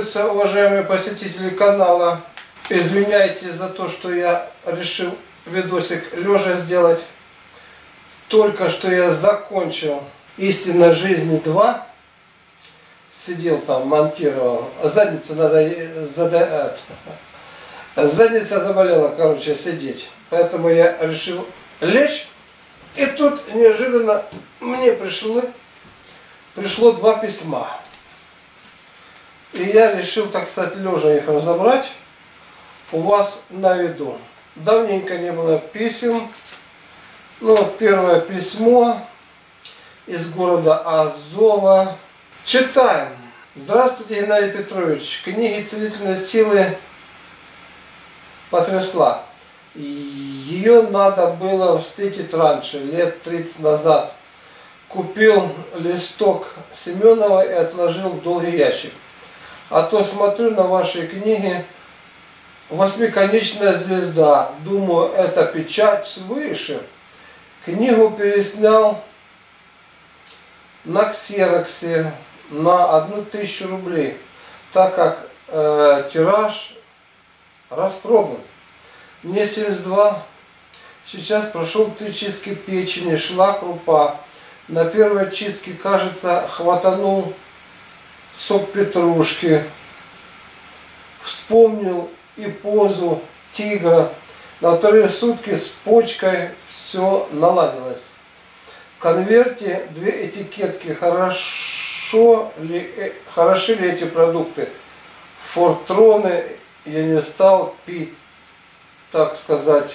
Приветствуются, уважаемые посетители канала. Извиняйте за то, что я решил видосик лежа сделать. Только что я закончил «Истина жизни 2». Сидел там, монтировал. Задница заболела, короче, сидеть. Поэтому я решил лечь. И тут неожиданно мне пришло 2 письма. И я решил, так сказать, лежа их разобрать у вас на виду. Давненько не было писем. Ну вот первое письмо из города Азова. Читаем. Здравствуйте, Геннадий Петрович. Книги целительной силы потрясла. Ее надо было встретить раньше, лет 30 назад. Купил листок Семенова и отложил в долгий ящик. А то смотрю на ваши книги, 8-конечная звезда. Думаю, это печать свыше. Книгу переснял на ксероксе на 1000 рублей, так как тираж распродан. Мне 72. Сейчас прошел 3 чистки печени, шла крупа. На первой чистке, кажется, хватанул сок петрушки. Вспомнил и позу тигра. На вторые сутки с почкой все наладилось. В конверте 2 этикетки. Хороши ли эти продукты? Фортроны я не стал пить, так сказать,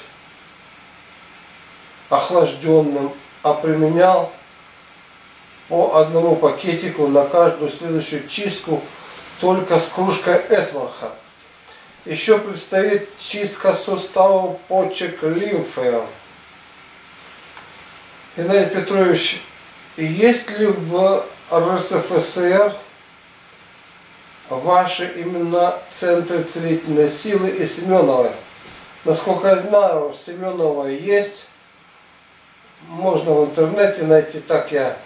охлажденным, а применял по одному пакетику на каждую следующую чистку, только с кружкой эсмарха. Еще предстоит чистка суставов, почек, лимфы. Геннадий Петрович, есть ли в РСФСР ваши именно центры целительной силы и Семеновой? Насколько я знаю, Семенова есть. Можно в интернете найти, так я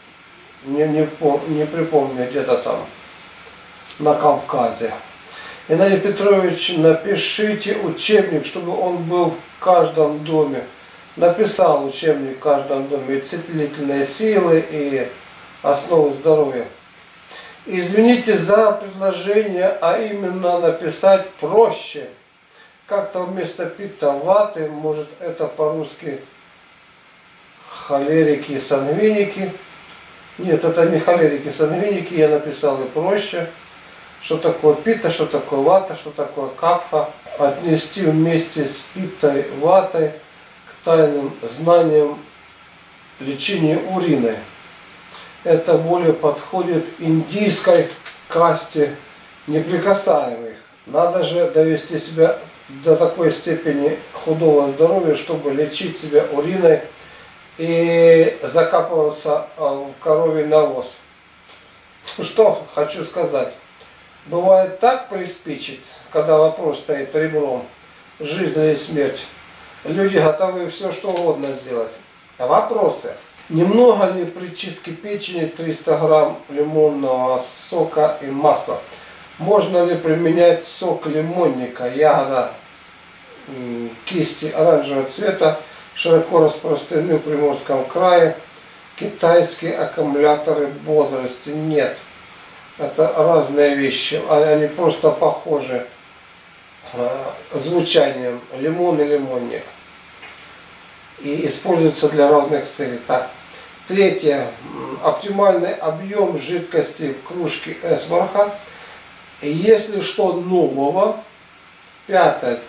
не припомню, где-то там на Кавказе. Геннадий Петрович, напишите учебник, чтобы он был в каждом доме. Написал учебник в каждом доме и целительные силы, и основы здоровья. Извините за предложение, а именно написать проще. Как-то вместо пита ваты, может это по-русски холерики и сангвиники. Нет, это не холерики и сангвиники, я написал и проще. Что такое пита, что такое вата, что такое капфа. Отнести вместе с питой ватой к тайным знаниям лечения урины. Это более подходит индийской касте неприкасаемых. Надо же довести себя до такой степени худого здоровья, чтобы лечить себя уриной и закапываться в коровий навоз. Что хочу сказать. Бывает так приспичит, когда вопрос стоит ребром, жизнь или смерть. Люди готовы все что угодно сделать. А вопросы. Немного ли при чистке печени 300 грамм лимонного сока и масла? Можно ли применять сок лимонника, ягода кисти оранжевого цвета, широко распространены в Приморском крае? Китайские аккумуляторы бодрости? Нет. Это разные вещи, они просто похожи звучанием, лимон и лимонник. И используются для разных целей. Так. Третье. Оптимальный объем жидкости в кружке эсмарха. Если что нового. Пятое.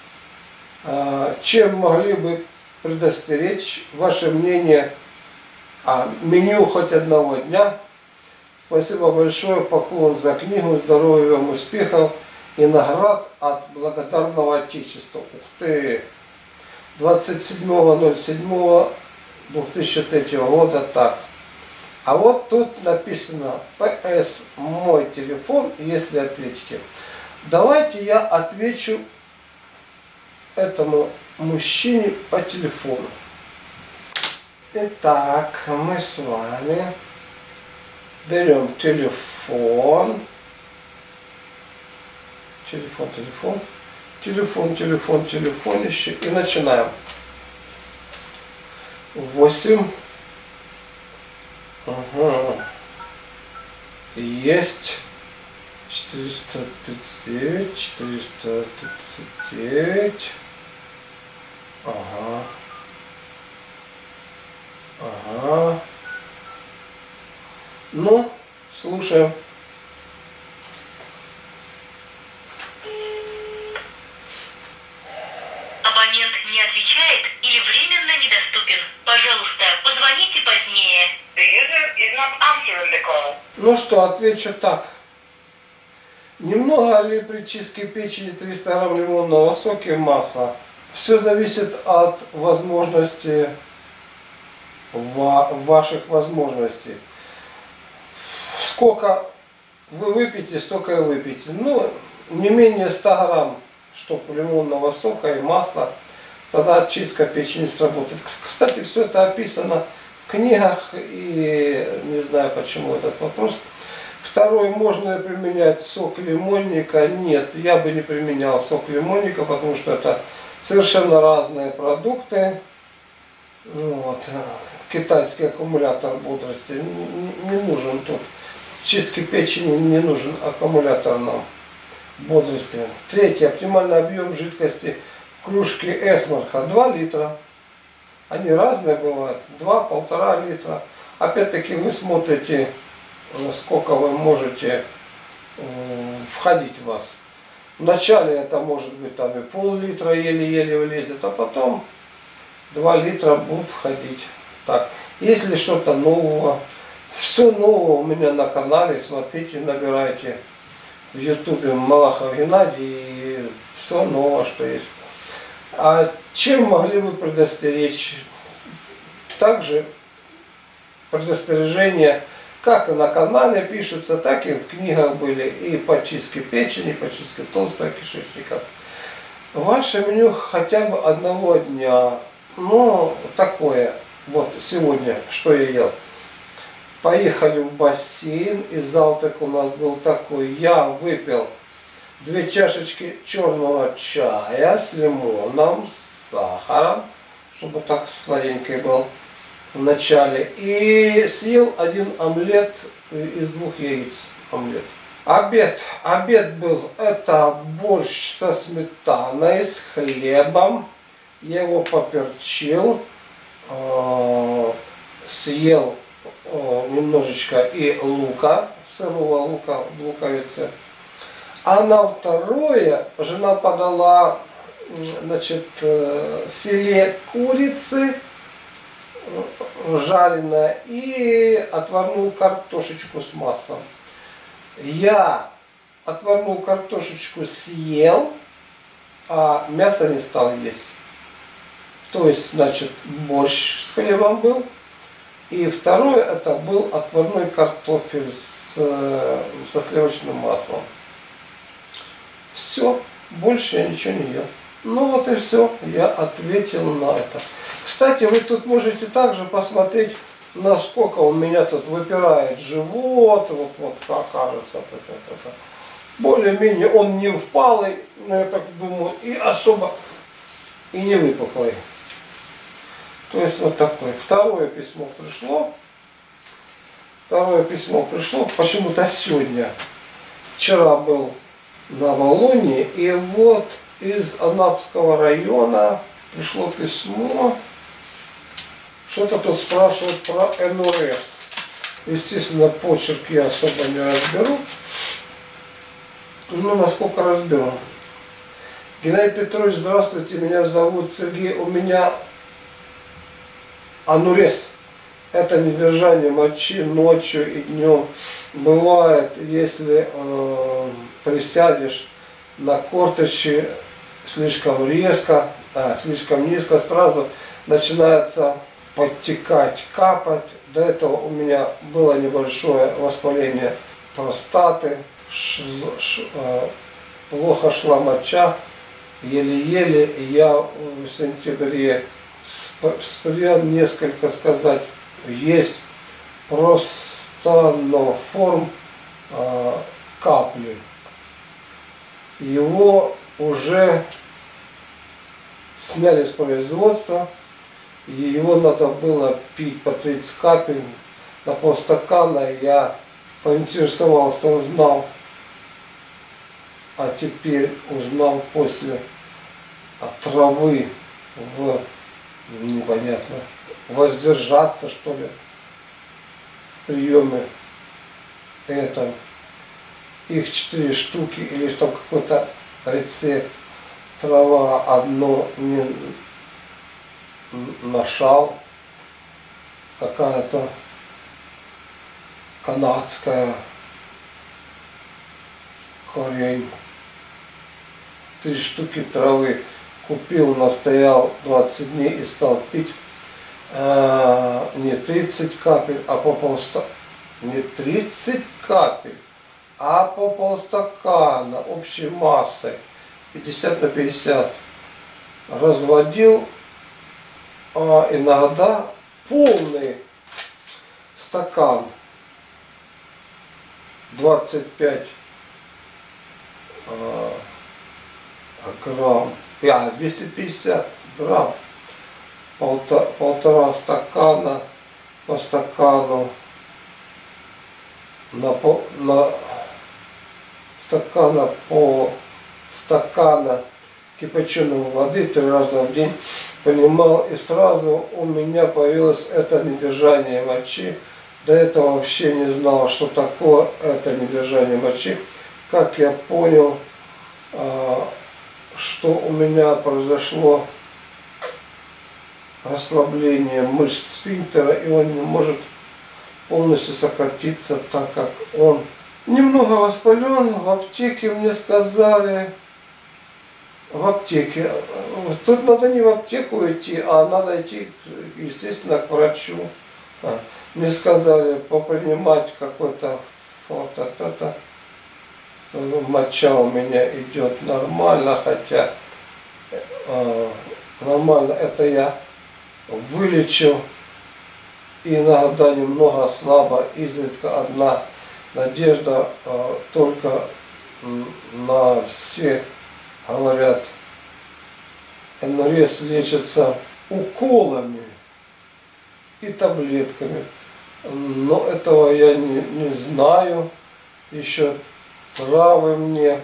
Чем могли бы предостеречь ваше мнение о меню хоть одного дня? Спасибо большое, поклон за книгу, здоровья вам, успехов и наград от благодарного Отечества. Ух ты! 27.07.2003 года так. А вот тут написано ПС мой телефон, если ответите. Давайте я отвечу этому мужчине по телефону. Итак, мы с вами берем телефон Телефон, телефон. Телефон, телефон, телефонище. И начинаем. 8. Ага. Есть. 439, 439. Ага. Ага. Ну, слушаем. Абонент не отвечает или временно недоступен. Пожалуйста, позвоните позднее. The user is not answering the call. Ну что, отвечу так. Немного ли при чистке печени 300 грамм лимонного сока и масла? Все зависит от возможности, ваших возможностей. Сколько вы выпьете, столько и выпьете. Ну, не менее 100 грамм штук лимонного сока и масла. Тогда чистка печени сработает. Кстати, все это описано в книгах, и не знаю, почему этот вопрос. Второй, можно ли применять сок лимонника? Нет, я бы не применял сок лимонника, потому что это совершенно разные продукты. Вот. Китайский аккумулятор бодрости не нужен тут. Чистки печени не нужен аккумулятор нам бодрости. Третий, оптимальный объем жидкости в кружке эсмарха 2 литра. Они разные бывают, 2-1,5 литра. Опять-таки вы смотрите, сколько вы можете входить в вас. Вначале это может быть там и пол-литра еле-еле влезет, а потом 2 литра будут входить. Так, если что-то нового, все нового у меня на канале, смотрите, набирайте в ютубе Малахов Геннадий, и все новое, что есть. А чем могли бы предостеречь? Также предостережения, как и на канале пишутся, так и в книгах были, и по чистке печени, по чистке толстого кишечника. Ваше меню хотя бы одного дня, ну, такое, вот сегодня, что я ел. Поехали в бассейн, и завтрак у нас был такой. Я выпил 2 чашечки черного чая с лимоном, с сахаром, чтобы так сладенький был в начале. И съел 1 омлет из 2 яиц. Омлет. Обед был, это борщ со сметаной, с хлебом. Я его поперчил, съел немножечко и лука, сырого лука в луковице. А на второе жена подала, значит, филе курицы жареное и отварную картошечку с маслом. Я отварную картошечку съел, а мясо не стал есть. То есть, значит, борщ с хлебом был. И второе, это был отварной картофель со сливочным маслом. Все, больше я ничего не ел. Ну вот и все, я ответил на это. Кстати, вы тут можете также посмотреть, насколько у меня тут выпирает живот, вот как кажется. Более-менее он не впалый, но я так думаю, и особо и не выпуклый. То есть вот такое. Второе письмо пришло. Почему-то сегодня. Вчера был на Волоне, и вот из Анапского района пришло письмо. Что-то тут спрашивают про НРС. Естественно, почерк я особо не разберу. Ну, насколько разберу. Геннадий Петрович, здравствуйте, меня зовут Сергей. У меня анурез. Это недержание мочи ночью и днем. Бывает, если присядешь на корточки слишком резко, слишком низко, сразу начинается подтекать, капать. До этого у меня было небольшое воспаление простаты, плохо шла моча, еле-еле. Я в сентябре спрям несколько сказать, есть простаноформ капли. его уже сняли с производства, и его надо было пить по 30 капель на полстакана. Я поинтересовался, узнал, а теперь узнал после травы непонятно, воздержаться, что ли, в приеме этом. Их 4 штуки, или что какой-то рецепт. Трава одно не нашел, какая-то канадская, корень. 3 штуки травы купил, настоял 20 дней и стал пить не 30 капель, а по полстакана. Не 30 капель, а по полстакана общей массой. 50 на 50. Разводил, а иногда полный стакан. 25 грамм. 250 грамм. Полтора стакана по стакану. На стакана по стакана кипяченой воды 3 раза в день понимал, и сразу у меня появилось это недержание мочи. До этого вообще не знал, что такое это недержание мочи. Как я понял, что у меня произошло расслабление мышц сфинктера, и он не может полностью сократиться, так как он немного воспален. В аптеке мне сказали, в аптеке, тут надо не в аптеку идти, а надо идти, естественно, к врачу. Мне сказали попринимать какой-то фото-то, моча у меня идет нормально, хотя нормально это я вылечил. Иногда немного слабо, изредка одна надежда, только на все говорят, НРС лечится уколами и таблетками. Но этого я не знаю. Еще травы мне.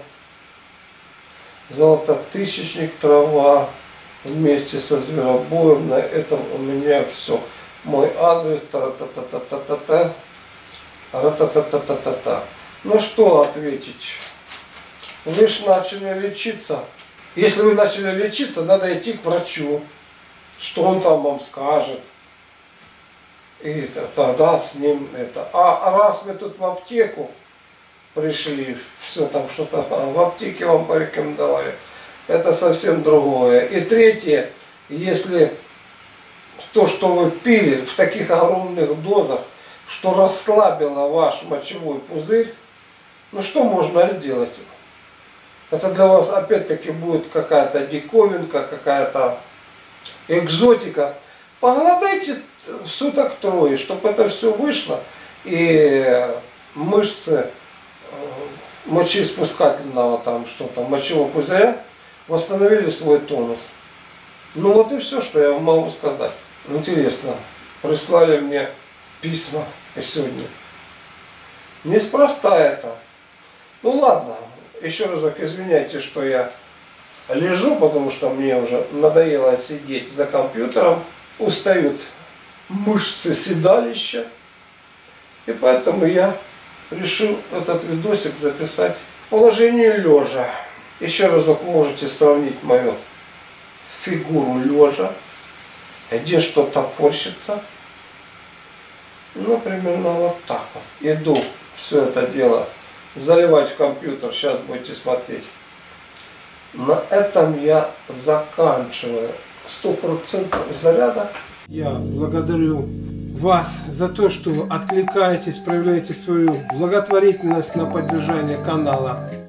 Золототысячник трава вместе со зверобоем. На этом у меня все. Мой адрес, та-та-та-та-та-та-та, ра-та-та-та-та-та-та. Ну что ответить? Вы же начали лечиться. Если вы начали лечиться, надо идти к врачу. Что он там вам скажет. И тогда с ним это. А раз вы тут в аптеку пришли, все там что-то в аптеке вам порекомендовали, это совсем другое. И третье, если то, что вы пили в таких огромных дозах, что расслабило ваш мочевой пузырь, ну что можно сделать? Это для вас опять-таки будет какая-то диковинка, какая-то экзотика. Поголодайте суток 3, чтобы это все вышло, и мышцы мочеиспускательного там что-то, мочевого пузыря восстановили свой тонус. Ну вот и все, что я вам могу сказать. Интересно, прислали мне письма сегодня. Неспроста это. Ну ладно, еще разок извиняйте, что я лежу, потому что мне уже надоело сидеть за компьютером. Устают мышцы седалища. И поэтому я решил этот видосик записать в положении лежа. Еще разок можете сравнить мою фигуру лежа, где что-то топорщится. Ну, примерно вот так вот. Иду все это дело заливать в компьютер. Сейчас будете смотреть. На этом я заканчиваю. 100% заряда. Я благодарю вас за то, что вы откликаетесь, проявляете свою благотворительность на поддержание канала.